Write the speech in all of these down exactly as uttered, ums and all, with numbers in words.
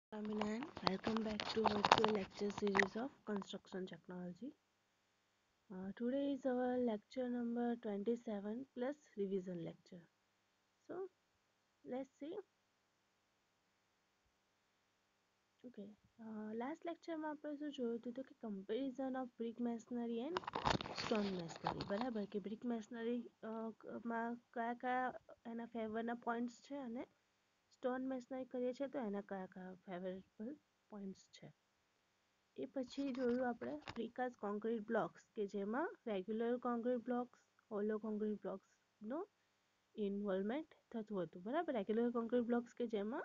Aminan, welcome back to virtual lecture series of construction technology. Uh, today is our lecture number twenty-seven plus revision lecture. So let's see. Okay. Uh, last lectureમાં આપણે શું જોયું હતું કે comparison of brick masonry and stone masonry બરાબર કે brick મેસનરી માં કયા કયા એના ફેવરના પોઈન્ટ્સ છે અને સ્ટોન મેસનરી કરીએ છીએ તો એના કયા કયા ફેવરેબલ પોઈન્ટ્સ છે. એ પછી જોયું આપણે પ્રીકાસ્ટ કોન્ક્રીટ બ્લોક્સ કે જેમાં regular concrete blocks hollow concrete બ્લોક્સનો ઇન્વોલ્વમેન્ટ થતું હતું બરાબર. રેગ્યુલર કોન્ક્રીટ બ્લોક્સ કે જેમાં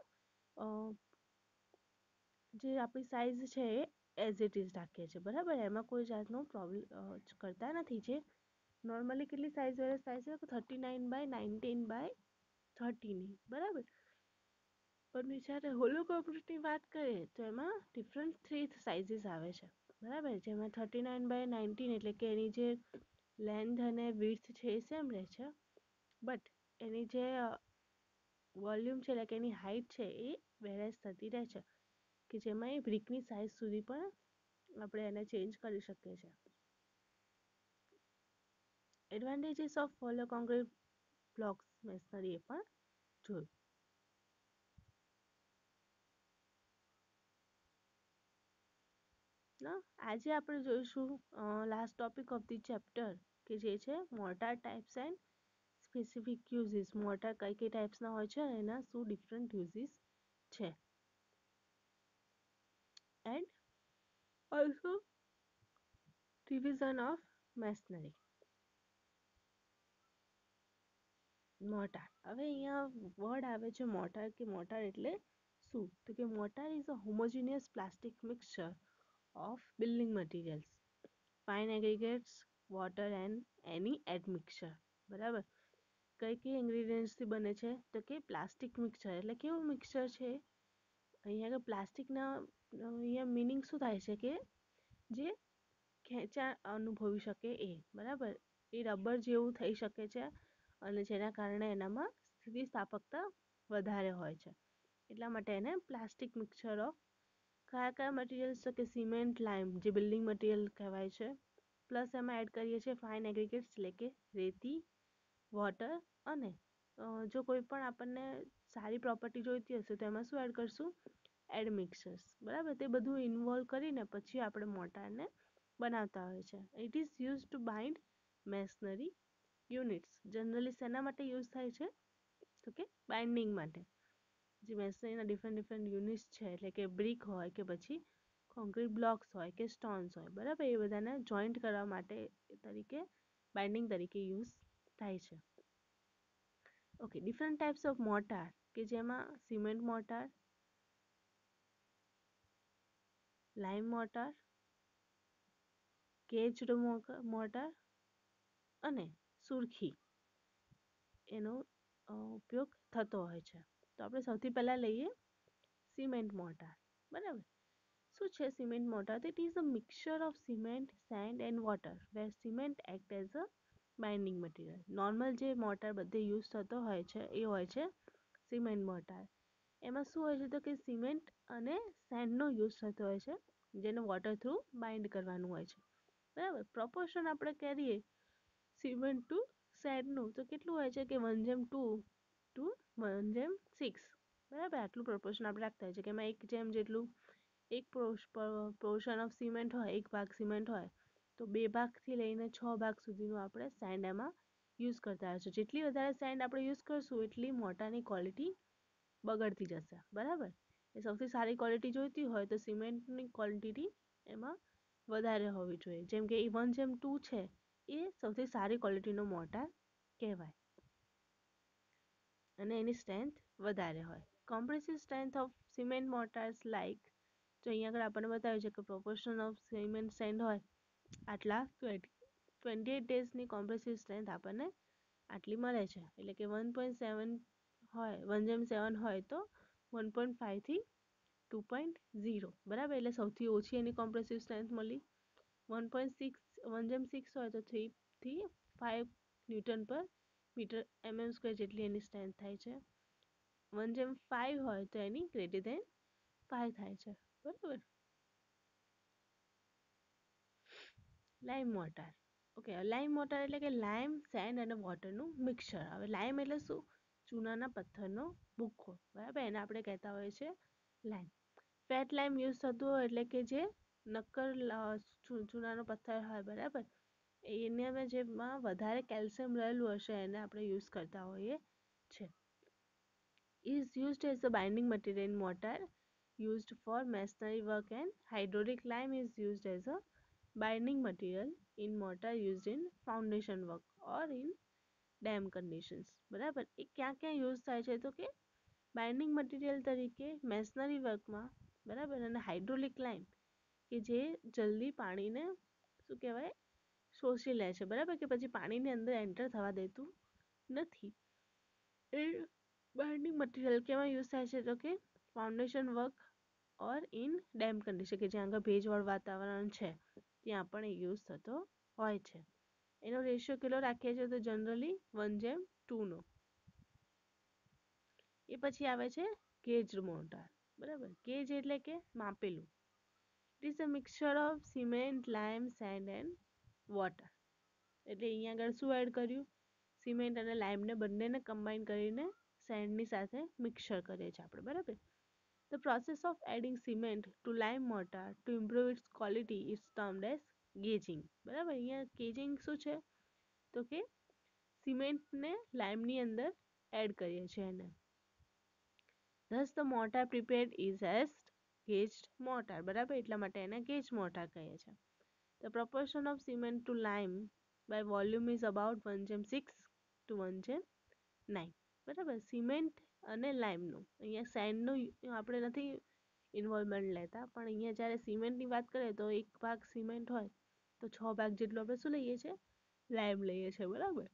જે આપણી સાઇઝ છે એ એઝ ઇટ ઇઝ રાખીએ છીએ બરાબર, એમાં કોઈ જાતનો પ્રોબ્લેમ કરતા નથી. જે નોર્મલી કેટલી સાઇઝ વેરેસ થાય છે thirty nine by nineteen by થર્ટીની બરાબર. પણ જ્યારે હોલો કોન્ક્રીટની વાત કરીએ તો એમાં ડિફરન્ટ થ્રી સાઇઝીસ આવે છે બરાબર, જેમાં થર્ટી નાઇન બાય નાઇન્ટીન એટલે કે એની જે લેન્થ અને વિડ્થ છે એ સેમ રહે છે, બટ એની જે વોલ્યુમ છે એટલે કે એની હાઇટ છે એ વેરેસ થતી રહે છે, કે જેમાં એ બ્રિકની સાઇઝ સુધી પણ આપણે એને ચેન્જ કરી શકીએ છીએ. Advantages of hollow concrete blocks masonry એ પણ જોયું. ના આજે આપણે જોઈશું last topic of the chapter કે જે છે mortar types and specific uses. Mortar કઈ કઈ ટાઈપ્સના હોય છે અને એના શું ડિફરન્ટ યુઝીસ છે. And also revision of masonry. Mortar, હવે અહીંયા વર્ડ આવે છે મોર્ટાર, કે મોર્ટાર એટલે શું તો કે mortar is a homogeneous plastic mixture of building materials, fine aggregates, water and any admixture બરાબર. કઈ કઈ ઇન્ગ્રીડિયન્ટ્સથી બને છે તો કે પ્લાસ્ટિક મિક્સચર એટલે કેવું મિક્સચર છે અહીંયા કે પ્લાસ્ટિકના અહીંયા મિનિંગ શું થાય છે કે જે ખેંચાણ અનુભવી શકે એ બરાબર, એ રબર જેવું થઈ શકે છે અને જેના કારણે એનામાં સ્થિતિસ્થાપકતા વધારે હોય છે, એટલા માટે એને પ્લાસ્ટિક મિક્સચર ઓફ કયા કયા મટીરિયલ્સ તો કે સિમેન્ટ, લાઇમ જે બિલ્ડિંગ મટીરિયલ કહેવાય છે, પ્લસ એમાં એડ કરીએ છીએ ફાઇન એગ્રીગેટ્સ એટલે કે રેતી, વોટર અને જો કોઈ પણ આપણને સારી પ્રોપર્ટી જોઈતી હશે તો એમાં શું એડ કરશું એડમિક્સર્સ બરાબર. તે બધું ઇન્વોલ્વ કરીને પછી આપણે મોર્ટારને બનાવતા હોય છે. It is use to bind masonry units. Generally શેના માટે યુઝ થાય છે તો કે બાઇન્ડિંગ માટે. જે મેસનરીના ડિફરન્ટ ડિફરન્ટ યુનિટ્સ છે એટલે કે બ્રિક હોય કે પછી કોન્ક્રીટ બ્લોક્સ હોય કે સ્ટોન્સ હોય બરાબર, એ બધાને જોઈન્ટ કરવા માટે તરીકે બાઇન્ડિંગ તરીકે યુઝ થાય છે. Okay, different types of mortar કે જેમાં cement mortar, lime mortar, gauged mortar અને સુરખી એનો ઉપયોગ થતો હોય છે. તો આપણે સૌથી પહેલા લઈએ સિમેન્ટ મોર્ટાર બરાબર. શું છે cement mortar? It is a mixture of cement, sand and water where cement act as a binding material. Normal જે મોર્ટાર બધે યુઝ થતો હોય છે એ હોય છે સિમેન્ટ મોર્ટાર. એમાં શું હોય છે તો કે સિમેન્ટ અને સેન્ડનો યુઝ થતો હોય છે, જેને વોટર થ્રુ બાઇન્ડ કરવાનું હોય છે બરાબર. પ્રોપોર્શન આપણે કરીએ સિમેન્ટ ટુ સેન્ડનું તો કેટલું હોય છે કે વન જેમ ટુ ટુ વન જેમ સિક્સ બરાબર. આટલું પ્રોપોર્શન આપણે રાખતા હોય છે કે એમાં એક જેમ જેટલું એક પોર્શન ઓફ સિમેન્ટ હોય, એક ભાગ સિમેન્ટ હોય તો બે ભાગથી લઈને છ ભાગ સુધીનું આપણે સેન્ડ એમાં યુઝ કરતા હોય છે. જેટલી વધારે સેન્ડ આપણે યુઝ કરશું એટલી મોર્ટારની ક્વોલિટી બગડતી જશે બરાબર. એ સૌથી સારી ક્વોલિટી જોઈતી હોય તો સિમેન્ટની ક્વોલિટી એમાં વધારે હોવી જોઈએ. જેમ કે એ વન જેમ ટુ છે એ સૌથી સારી ક્વોલિટીનો મોર્ટાર કહેવાય અને એની સ્ટ્રેન્થ વધારે હોય. Compressive strength of cement mortars like, જો અહીંયા આગળ આપણને બતાવ્યું છે કે પ્રોપોર્શન ઓફ સિમેન્ટ સેન્ડ હોય આટલા ટ્વેન્ટી એટ ડેઝની કોમ્પ્રેસિવ સ્ટ્રેન્થ આપણને આટલી મળે છે, એટલે કે વન પોઈન્ટ સેવન હોય વન જેમ સેવન હોય તો વન પોઈન્ટ ફાઇવથી ટુ પોઈન્ટ ઝીરો બરાબર, એટલે સૌથી ઓછી એની કોમ્પ્રેસિવ સ્ટ્રેન્થ મળી. વન પોઈન્ટ સિક્સ વન જેમ સિક્સ હોય તો થ્રીથી five newton per metre MM square જેટલી એની સ્ટ્રેન્થ થાય છે. વન જેમ ફાઇવ હોય તો એની ગ્રેટર દેન ફાય થાય છે બરાબર. Lime water. Okay, lime water એટલે કે લાઈમ સેન્ડ અને વોટરનું મિક્સચર. હવે લાઈમ એટલે શું? ચૂનાના પથ્થરનો ભૂકો બરાબર, એને આપણે કહેતા હોઈએ છે લાઈમ. ફેટ લાઈમ યુઝ થતું હોય એટલે કે જે નક્કર ચૂનાનો પથ્થર હોય બરાબર, એને જેમાં વધારે કેલ્શિયમ રહેલું હશે એને આપણે યુઝ કરતા હોઈએ છે. is used as a binding material in mortar used for masonry work, and hydraulic lime is used as a binding material in mortar used in foundation work or in dam conditions. બરાબર, એ ક્યાં ક્યાં use થાય છે તો કે binding material તરીકે masonry વર્કમાં બરાબર, અને હાઇડ્રોલિક લાઇમ કે જે જલ્દી પાણીને શું કહેવાય શોષી લે છે બરાબર, કે પછી પાણીની અંદર એન્ટર થવા દેતું નથી. એ બાઇન્ડિંગ મટીરિયલ કેમાં યુઝ થાય છે તો કે foundation work or in dam condition, કે જ્યાં આગળ ભેજવાળું વાતાવરણ છે ત્યાં પણ એ યુઝ થતો હોય છે. એનો રેશિયો કેટલો રાખીએ છીએ તો જનરલી વન જેમ ટુનો. એ પછી આવે છે ગેજ્ડ મોર્ટાર બરાબર. ગેજ એટલે કે માપેલું. It is a mixture of cement, lime, sand and water. એટલે અહીંયા આગળ શું એડ કર્યું? સિમેન્ટ અને લાઇમને બંનેને કમ્બાઈન કરીને સેન્ડની સાથે મિક્સર કરીએ છીએ આપણે બરાબર. The process of adding cement to lime mortar to improve its quality is termed as gauging બરાબર. અહીંયા ગેજિંગ શું છે તો કે સિમેન્ટને લાઇમની અંદર એડ કરીએ છીએ એને. thus the mortar prepared is as gauged mortar બરાબર, એટલા માટે એને ગેજ મોર્ટાર કહીએ છીએ. the proportion of cement to lime by volume is about one જેમ સિક્સ to one જેમ નાઇન બરાબર. સિમેન્ટ અને લાઇમનું અહીંયા સેન્ડનું આપણે નથી ઇન્વોલ્વમેન્ટ લેતા, પણ અહીંયા જ્યારે સિમેન્ટની વાત કરીએ તો એક ભાગ સિમેન્ટ હોય તો છ ભાગ જેટલું આપણે શું લઈએ છીએ? લાઇમ લઈએ છીએ બરાબર.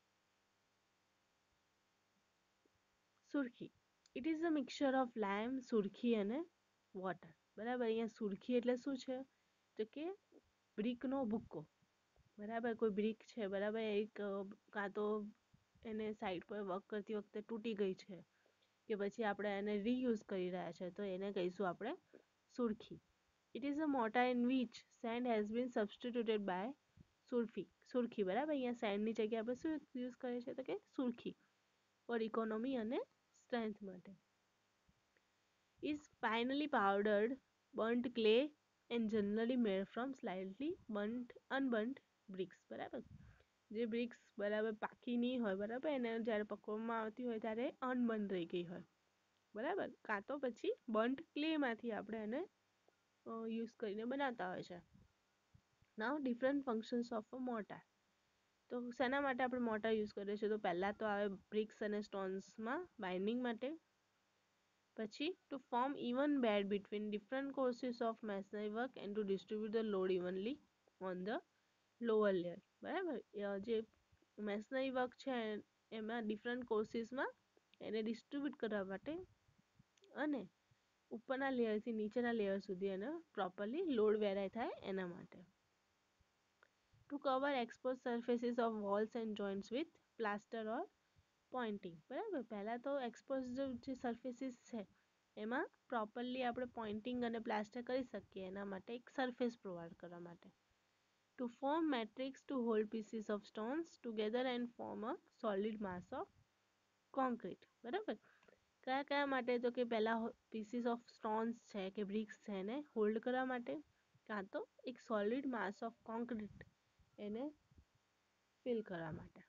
Surkhi. It is a mixture of lime, surkhi અને વોટર બરાબર. અહીંયા સુરખી એટલે શું છે તો કે બ્રિકનો ભૂક્કો બરાબર. કોઈ બ્રિક છે બરાબર, એક કાં તો એને સાઈડ પર વર્ક કરતી વખતે તૂટી ગઈ છે કે પછી આપણે એને રીયુઝ કરી રહ્યા છે તો એને કહીશું આપણે surkhi. It is a mortar in which sand has been substituted by સુરફી સુરખી બરાબર. અહીંયા સેન્ડની જગ્યાએ આપણે શું યુઝ કરીએ છીએ તો કે સુરખી ફોર ઇકોનોમી અને સ્ટ્રેન્થ માટે. is finely powdered burnt clay and generally made from slightly burnt unburnt bricks બરાબર. જે બ્રિક્સ બરાબર પાકી નહીં હોય બરાબર, એને જ્યારે પકવવામાં આવતી હોય ત્યારે અનબર્ન રહી ગઈ હોય બરાબર, કાં તો પછી બર્ન્ટ ક્લેમાંથી આપણે એને યુઝ કરીને બનાવતા હોય છે. Now different functions of a mortar. તો શેના માટે આપણે મોર્ટાર યુઝ કરીએ છીએ તો પહેલાં તો આવે બ્રિક્સ અને સ્ટોન્સમાં બાઇન્ડિંગ માટે. પછી to form even bed between different courses of masonry work and to distribute the load evenly on the lower layer બરાબર. જે મેસનરી વર્ક છે એમાં ડિફરન્ટ કોર્સીસમાં એને ડિસ્ટ્રીબ્યુટ કરવા માટે અને ઉપરના લેયરથી નીચેના લેયર સુધી એને પ્રોપરલી લોડ વેરાય થાય એના માટે. To cover expose surfaces of walls and joints with plaster or pointing બરાબર. પહેલાં તો એક્સપોઝ જે સરફેસીસ છે એમાં પ્રોપરલી આપણે પોઇન્ટિંગ અને પ્લાસ્ટર કરી શકીએ એના માટે એક સરફેસ પ્રોવાઈડ કરવા માટે. To form matrix to hold pieces of stones together and form a solid mass of concrete બરાબર. કયા કયા માટે તો કે પહેલાં પીસીસ ઓફ સ્ટોન્સ છે કે બ્રિક્સ છે એને હોલ્ડ કરવા માટે, કાં તો એક સોલિડ માસ ઓફ કોન્ક્રીટ એને ફિલ કરવા માટે.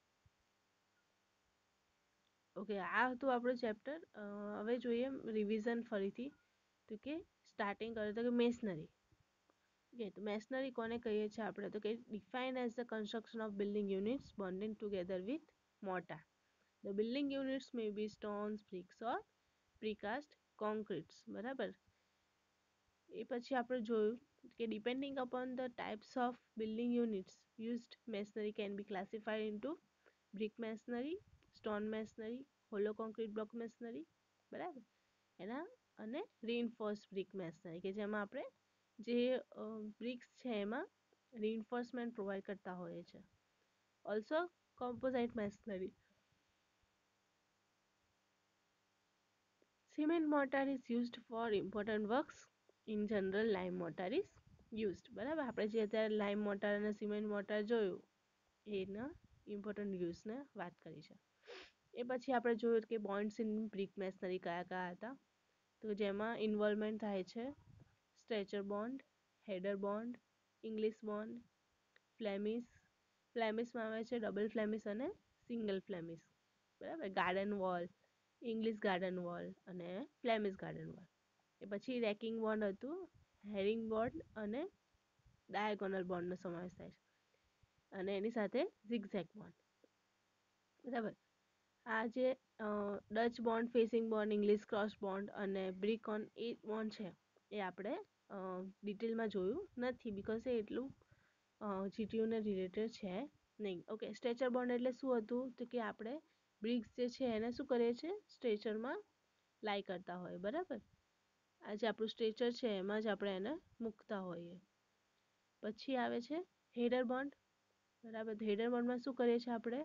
ઓકે, આ હતું આપણું ચેપ્ટર. હવે જોઈએ રિવિઝન ફરીથી. તો કે સ્ટાર્ટિંગ કરે તો કે મેસનરી. ઓકે, તો મેસનરી કોને કહીએ છીએ આપણે તો કે define as the construction of building units bonding together with mortar. The building units may be stones, bricks or precast concretes બરાબર. એ પછી આપણે જોયું કે depending upon the types of building units used masonry can be classified into brick masonry, stone masonry, hollow concrete block masonry બરાબર. એના અને રીઇન્ફોર્સ brick મેસનરી કે જેમાં આપણે જે બ્રિક્સ છે એમાં રીઇન્ફોર્સમેન્ટ પ્રોવાઈડ કરતા હોઈએ છે. Also composite masonry, Cement mortar is used for important works. In general, lime mortar is used. બરાબર, આપણે જે અત્યારે લાઇમ મોટર અને સિમેન્ટ મોટર જોયું એના ઇમ્પોર્ટન્ટ યુઝને વાત કરી છે. એ પછી આપણે જોયું કે બોન્ડ્સ ઇન બ્રિક મેસનરી કયા કયા હતા, તો જેમાં ઇન્વોલ્વમેન્ટ થાય છે stretcher bond, header bond, English bond, Flemish. ફ્લેમિસમાં આવે છે ડબલ ફ્લેમિસ અને સિંગલ ફ્લેમિસ. બરાબર, garden wall, English garden wall અને ફ્લેમિશ ગાર્ડન વોલ. એ પછી રેકિંગ બોન્ડ હતું, હેરિંગ બોન્ડ અને ડાયાગોનલ બોન્ડનો સમાવેશ થાય છે, અને એની સાથે ઝિગઝેગ બોન્ડ. બરાબર, આ જે Dutch bond, facing bond, English cross bond અને બ્રિક ઓન એ બોન્ડ છે એ આપણે ડિટેલમાં જોયું નથી, બીકોઝ એ એટલું જીટીયુને રિલેટેડ છે નહીં. ઓકે, સ્ટ્રેચર બોન્ડ એટલે શું હતું, તો કે આપણે બ્રિક્સ જે છે એને શું કરીએ છીએ સ્ટ્રેચરમાં લાઈ કરતા હોય. બરાબર, આ જે આપણું સ્ટ્રેચર છે એમાં જ આપણે એને મૂકતા હોઈએ. પછી આવે છે હેડર બોન્ડ. બરાબર, હેડર બોન્ડમાં શું કરીએ છીએ આપણે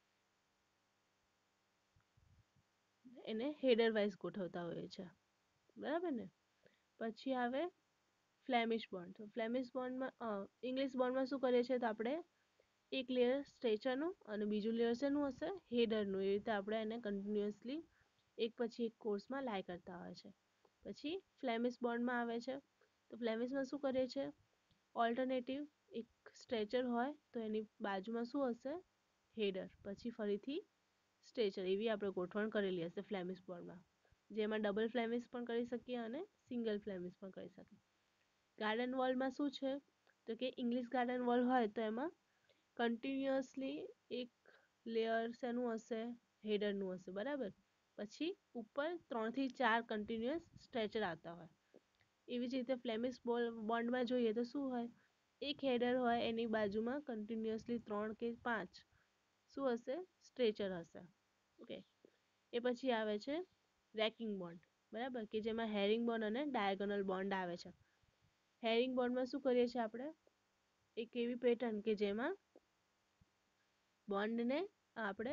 એને હેડર વાઇઝ ગોઠવતા હોઈએ છીએ. બરાબર ને. પછી આવે ફ્લેમિશ બોન્ડ. તો ફ્લેમિશ બોન્ડમાં ઇંગ્લિશ બોન્ડમાં શું કરીએ છીએ, તો આપણે એક લેયર સ્ટ્રેચરનું અને બીજું લેયર શેનું હશે, હેડરનું. એ રીતે આપણે એને કન્ટિન્યુઅસલી એક પછી એક કોર્સમાં લાઈ કરતા હોય છે. પછી ફ્લેમિશ બોન્ડમાં આવે છે, તો ફ્લેમિશમાં શું કરીએ છીએ, ઓલ્ટરનેટિવ એક સ્ટ્રેચર હોય તો એની બાજુમાં શું હશે, હેડર, પછી ફરીથી સ્ટ્રેચર, એવી આપણે ગોઠવણ કરેલી હશે ફ્લેમિશ બોન્ડમાં, જેમાં ડબલ ફ્લેમિશ પણ કરી શકીએ અને સિંગલ ફ્લેમિશ પણ કરી શકીએ. ગાર્ડન વોલમાં શું છે, તો કે ઇંગ્લિશ ગાર્ડન વોલ હોય તો એમાં કન્ટિન્યુઅસલી એક લેયર શેનું હશે, હેડરનું હશે. બરાબર, પછી ઉપર ત્રણથી ચાર કન્ટિન્યુઅસ સ્ટ્રેચર આવતા હોય. એવી જ રીતે ફ્લેમિશ બોલ બોન્ડમાં જોઈએ તો શું હોય, એક હેડર હોય, એની બાજુમાં કન્ટિન્યુઅસલી ત્રણ કે પાંચ શું હશે, સ્ટ્રેચર હશે. ઓકે, એ પછી આવે છે રેકિંગ બોન્ડ. બરાબર, કે જેમાં હેરિંગ બોન્ડ અને ડાયાગોનલ બોન્ડ આવે છે. હેરિંગ બોન્ડમાં શું કરીએ છીએ આપણે, એક એવી પેટર્ન કે જેમાં બોન્ડને આપણે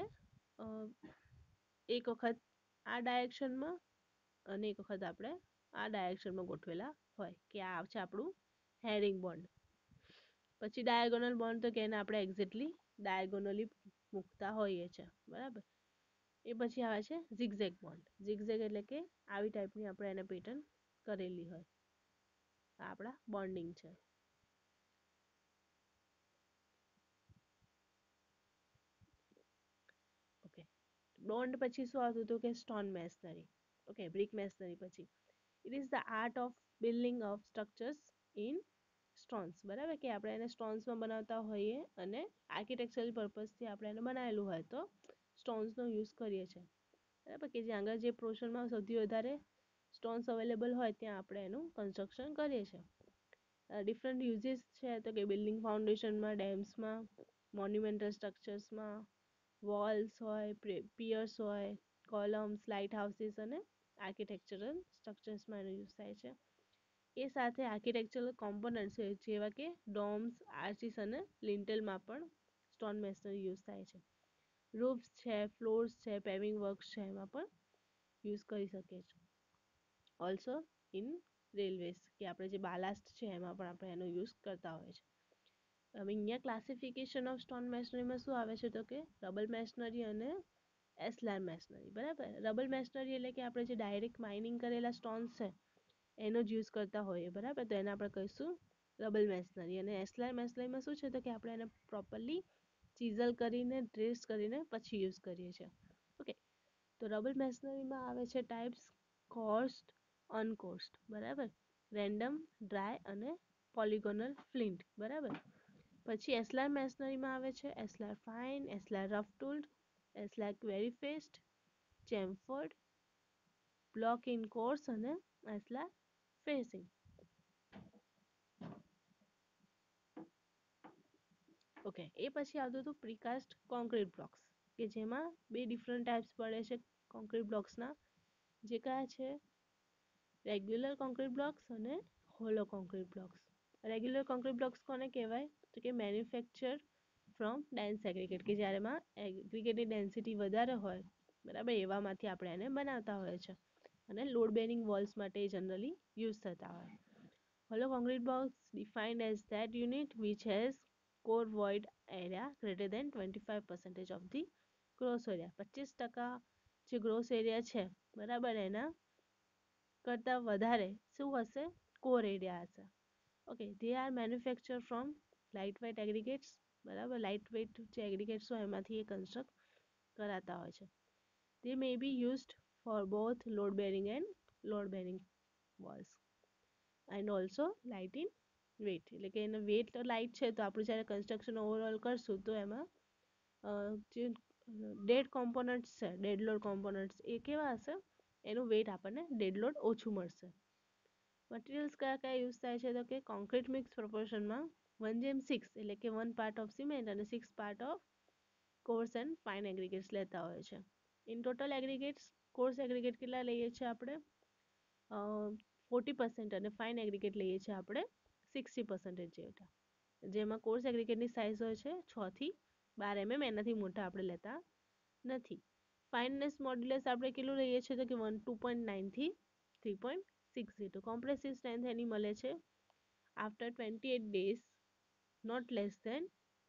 એક વખત આ ડાયરેક્શનમાં અને એક વખત આપણે આ ડાયરેક્શનમાં ગોઠવેલા હોય, કે આ છે આપણું હેરિંગ બોન્ડ. પછી ડાયાગોનલ બોન્ડ, તો કે એને આપણે એક્ઝેક્ટલી ડાયાગોનલી મૂકતા હોઈએ છીએ. બરાબર, એ પછી આવે છે ઝિગઝેગ બોન્ડ. ઝિગઝેગ એટલે કે આવી ટાઈપની આપણે એને પેટર્ન કરેલી હોય. આ આપણા બોન્ડિંગ છે. ઓકે, બોન્ડ પછી શું આવતું હતું, કે stone masonry. Okay, brick masonry પછી it is the art of building of structures in stones. બરાબર, કે આપણે એને સ્ટોન્સમાં બનાવતા હોઈએ અને આર્કિટેક્ચરલ પર્પઝથી આપણે એને બનાવેલું હોય તો સ્ટોન્સનો યુઝ કરીએ છીએ. બરાબર, કે જ્યાં આગળ જે પોર્શનમાં સૌથી વધારે સ્ટોન્સ અવેલેબલ હોય ત્યાં આપણે એનું કન્સ્ટ્રક્શન કરીએ છીએ. ડિફરન્ટ યુઝીસ છે, તો કે બિલ્ડિંગ ફાઉન્ડેશનમાં, ડેમ્સમાં, મોન્યુમેન્ટલ સ્ટ્રક્ચર્સમાં, વોલ્સ હોય, પિયર્સ હોય, કોલમ્સ, લાઇટ હાઉસીસ અને આર્કિટેક્ચરલ સ્ટ્રક્ચર્સમાં એનો યુઝ થાય છે. એ સાથે આર્કિટેક્ચરલ કોમ્પોનન્ટ્સ છે, જેવા કે ડોમ્સ, આર્ચીસ અને લિન્ટેલમાં પણ સ્ટોન મેસનરી યુઝ થાય છે. રૂફ્સ છે, ફ્લોર્સ છે, પેવિંગ વર્ક્સ છે, એમાં પણ યુઝ કરી શકીએ છીએ. ઓલ્સો ઇન રેલવેઝ, કે આપણે જે બાલાસ્ટ છે એમાં પણ આપણે એનો યુઝ કરતા હોય છે. હવે અહીંયા ક્લાસિફિકેશન ઓફ સ્ટોન મેસનરીમાં શું આવે છે, તો કે રબલ મેસનરી અને એસ્લાર મેસનરી. બરાબર, રબલ મેસનરી એટલે કે આપણે જે ડાયરેક્ટ માઇનિંગ કરેલા સ્ટોન્સ છે એનો જ યુઝ કરતા હોઈએ. બરાબર, તો એને આપણે કહીશું રબલ મેસનરી. અને એસ્લાર મેસનરીમાં શું છે, તો કે આપણે એને પ્રોપરલી ચીઝલ કરીને, ડ્રેસ કરીને પછી યુઝ કરીએ છીએ. ઓકે, તો રબલ મેસનરીમાં આવે છે ટાઈપ્સ કોર્સ્ડ, અનકોર્સ્ડ. બરાબર, રેન્ડમ, ડ્રાય અને પોલિગોનલ ફ્લિન્ટ. બરાબર, પછી એસ્લાર મેસનરીમાં આવે છે ashlar fine, ashlar rough tooled, ashlar quarry faced, chamfered, block in course અને એસ્લાર ફેસિંગ. ઓકે, એ પછી આવતું હતું પ્રીકાસ્ટ કોન્ક્રીટ બ્લોક્સ, કે જેમાં બે ડિફરન્ટ ટાઈપ્સ પડે છે કોન્ક્રીટ બ્લોક્સના, જે કયા છે, રેગ્યુલર કોન્ક્રીટ બ્લોક્સ અને hollow concrete blocks. Regular concrete blocks કોને કહેવાય, તો કે મેન્યુફેક્ચર ફ્રોમ ડેન્સ એગ્રીગેટ, કે જ્યારે એમાં એગ્રીગેટની ડેન્સિટી વધારે હોય. બરાબર, એવામાંથી આપણે એને બનાવતા હોઈએ છીએ. અને લોડ બેરિંગ વોલ્સ માટે જનરલી યુઝ થતા હોય. Hollow concrete blocks defined as that unit which has core void area greater than twenty-five percent of the gross area. પચીસ ટકા જે gross area છે બરાબર એના કરતા વધારે શું હશે core area હશે. Okay, they are manufactured from lightweight aggregates બરાબર lightweight જે aggregates હોય એમાંથી એ construct કરાતા હોય છે. They may be used for both load bearing and load bearing walls and also light in weight એટલે કે એનો weight light છે તો આપણે જ્યારે construction overall કરશું તો એમાં જે dead components છે dead load components એ કેવા હશે એનું weight આપણને dead load ઓછું મળશે. મટીરિયલ્સ કયા કયા યુઝ થાય છે તો કે કોન્ક્રીટ મિક્સ પ્રપોર્શનમાં વન જેમ સિક્સ એટલે કે વન પાર્ટ ઓફ સિમેન્ટ અને six part of coarse and fine aggregates લેતા હોય છે. In total aggregates coarse aggregate કેટલા લઈએ છીએ આપણે ફોર્ટી પર્સન્ટ અને ફાઇન એગ્રીગેટ લઈએ છીએ આપણે સિક્સટી પર્સન્ટેજ જેટલા જેમાં કોર્સ એગ્રીગેટની સાઇઝ હોય છે છ થી બાર એમએમ એનાથી મોટા આપણે લેતા નથી. ફાઇનનેસ મોડ્યુલસ આપણે કેટલું લઈએ છીએ તો કે વન ટુ પોઈન્ટ નાઇન થી three point six zero compressive strength એની મળે છે after twenty eight days not less than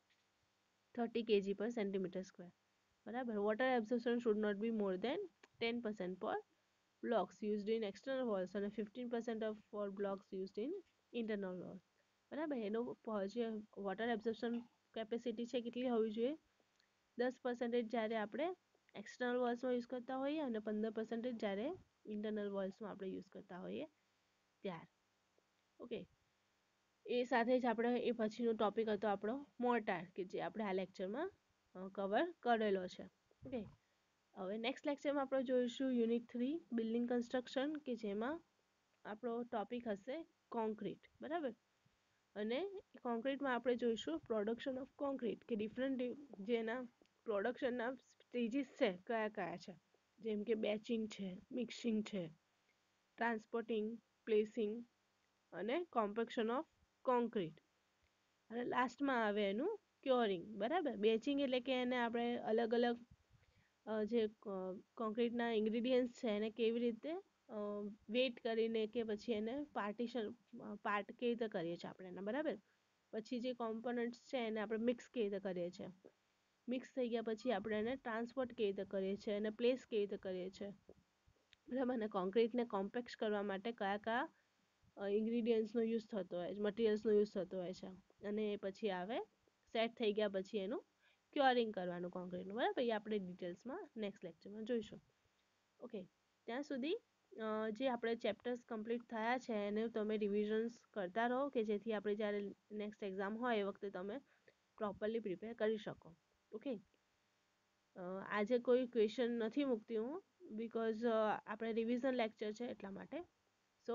thirty KG per centimetre square બરાબર. Water absorption should not be more than ten percent per blocks used in external walls અને fifteen percent of for blocks used in internal walls બરાબર. એનો જે water absorption capacity છે કેટલી હોવી જોઈએ દસ પર્સન્ટેજ જ્યારે આપણે એક્સટર્નલ વોલ્સમાં યુઝ કરતા હોઈએ અને પંદર પર્સન્ટેજ જ્યારે ઇન્ટરનલ વોલ્સમાં આપણે યુઝ કરતા હોઈએ ત્યારે. ઓકે, એ સાથે જ આપણે એ પછીનો ટોપિક હતો આપણો મોર્ટાર કે જે આપણે આ લેક્ચરમાં કવર કરેલો છે. ઓકે, હવે નેક્સ્ટ લેક્ચરમાં આપણે જોઈશું યુનિટ થ્રી બિલ્ડિંગ કન્સ્ટ્રક્શન કે જેમાં આપણો ટોપિક હશે કોન્ક્રીટ બરાબર. અને કોન્ક્રીટમાં આપણે જોઈશું પ્રોડક્શન ઓફ કોન્ક્રીટ કે ડિફરન્ટ જેના પ્રોડક્શનના સ્ટેજીસ છે કયા કયા છે જેમ કે બેચિંગ છે મિક્સિંગ છે ટ્રાન્સપોર્ટિંગ પ્લેસિંગ અને કોમ્પેક્શન ઓફ કોન્ક્રીટ અને લાસ્ટમાં આવે એનું ક્યોરિંગ બરાબર. બેચિંગ એટલે કે એને આપણે અલગ અલગ જે કોન્ક્રીટના ઇન્ગ્રીડિયન્ટ્સ છે એને કેવી રીતે વેટ કરીને કે પછી એને પાર્ટીશન પાર્ટ કેવી રીતે કરીએ છીએ આપણે એના બરાબર. પછી જે કોમ્પોનન્ટ્સ છે એને આપણે મિક્સ કેવી રીતે કરીએ છીએ મિક્સ થઈ ગયા પછી આપણે એને ટ્રાન્સપોર્ટ કેવી રીતે કરીએ છીએ અને પ્લેસ કેવી રીતે કરીએ છીએ બરાબર. અને કોન્ક્રીટને કોમ્પેક્ટ કરવા માટે કયા કયા ઇન્ગ્રીડિયન્ટ્સનો યુઝ થતો હોય છે મટીરિયલ્સનો યુઝ થતો હોય છે અને એ પછી આવે સેટ થઈ ગયા પછી એનું ક્યોરિંગ કરવાનું કોન્ક્રીટનું બરાબર. એ આપણે ડિટેલ્સમાં નેક્સ્ટ લેક્ચરમાં જોઈશું. ઓકે, ત્યાં સુધી જે આપણે ચેપ્ટર્સ કમ્પ્લીટ થયા છે એને તમે રિવિઝન્સ કરતા રહો કે જેથી આપણે જ્યારે નેક્સ્ટ એક્ઝામ હોય એ વખતે તમે પ્રોપરલી પ્રિપેર કરી શકો. ઓકે, આજે કોઈ ક્વેશ્ચન નથી મૂકતી હું બિકોઝ આપણે રિવિઝન લેક્ચર છે એટલા માટે. So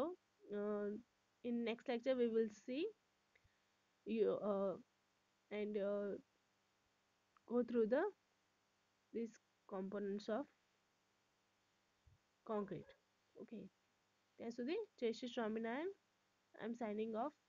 in next lecture we will see you uh, and uh, go through the these components of concrete. Okay, ત્યાં સુધી જય Shri Swaminarayan. I am signing off.